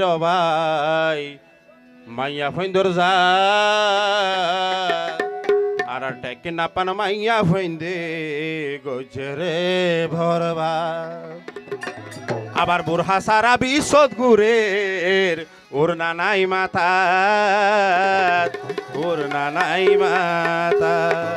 ভাই মাইয়া ফইন্দর যা আর টেকে না পান মাইয়া ফইন্দে গজরে ভরবা আবার বুড়হা সারা বিশদ গুরের ওর নানাই মাতা ওর নানাই মাতা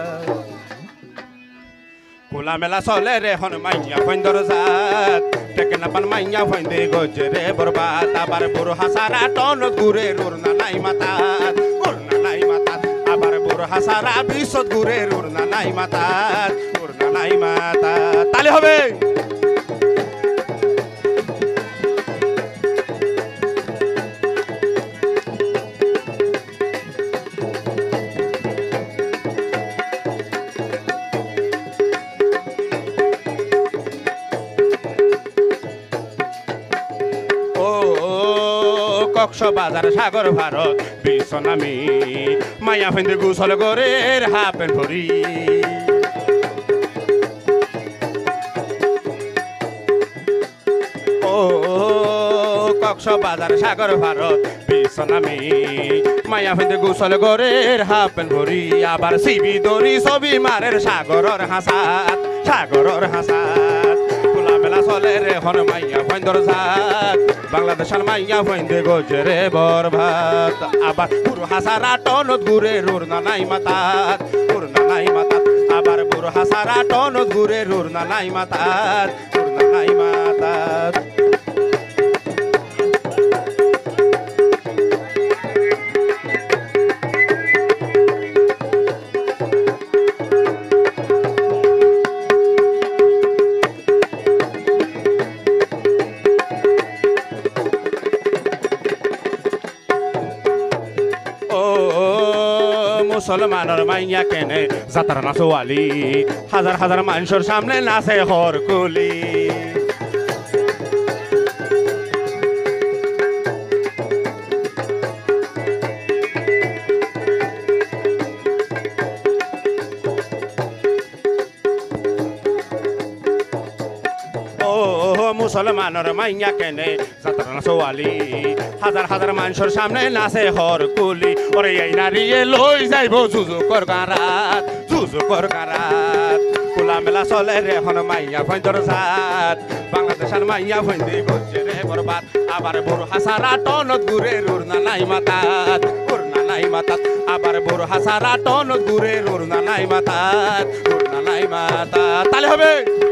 খোলা মেলা চলে রে হন মাইয়া ফইন্দর জাত টেকে না পান মাইয়া ফইন্দে গজরে বরবাদ আবার বুড়হা সারা টন গুরের ওর নানাই মাতা ওর নানাই মাতা আবার বুড়হা সারা বিশদ গুরের ওর নানাই মাতা ওর নানাই মাতা তালে হবে কক্সবাজার সাগর ভারত বিশ্বনামী মায়া ফেন্দে গুসল করে হাফেন ভরি ও কক্সবাজার সাগর ভারত বিশ্বনামী মায়া ফেন্দে গুসল করে হাফেন ভরি আবার সিবি দরি ছবি মারের সাগরর হাসাত সাগরর হাসাত খোলা মেলা চলে রে হন মাইয়া ফেন্দর জাত বাংলাদেশের মাইয়া ফইন্দে গজরে বরবাদ আবার পুরো হাসারা টনত ঘুরে রোর নানাই মাতাত ওর নানাই মাতাত আবার পুরো হাসারা টনত ঘুরে রোর নানাই মাতাত ওর নানাই মাতাত মুসলমানের মাইয়া কেনে যাতার নাচোয়ালি হাজার হাজার মানুষের সামনে নাচে হরকুলি মুসলমানের মাইয়া কেনে যাতার নাচোয়ালি হাজার হাজার মানুষের সামনে নাচে হরকুলি ওরে এই নারীয়ে লই যাইব জুজুকর গারাত জুজুকর গারাত খোলা মেলা চলে রে হন মাইয়া ফইন্দর জাত বাংলাদেশের মাইয়া ফইন্দে গজরে বরবাদ আবার বড় হাসারা টনত ঘুরে রুর নানাই মাতাত ওর নানাই মাতাত আবার বড় হাসারা টনত ঘুরে রুর নানাই মাতাত ওর নানাই মাতাত তালে হবে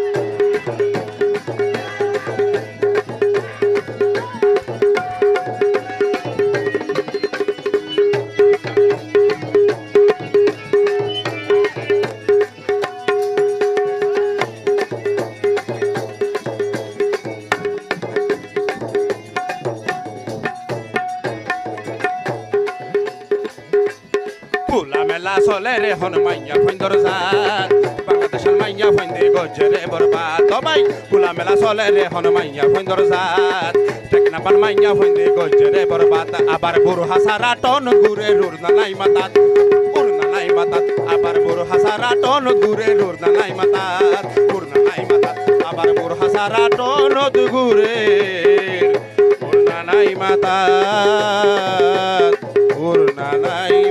খোলা মেলা চলে রে হন মাইয়া ফইন্দর জাত বাংলাদেশের মাইয়া ফইন্দে গজরে বরবাদ ভাই খোলা মেলা চলে রে হন মাইয়া ফইন্দর জাত টেকনা পান মাইয়া ফইন্দে গজরে বরবাদ আবার বুড়ো হাসারা টন ঘুরে রুর নানাই মাতাত ওর নানাই মাতাত আবার বুড়ো হাসারা টন ঘুরে রুর নানাই মাতাত ওর নানাই মাতাত আবার বুড়ো হাসারা টন ঘুরে ওর নানাই মাতাত ওর নানাই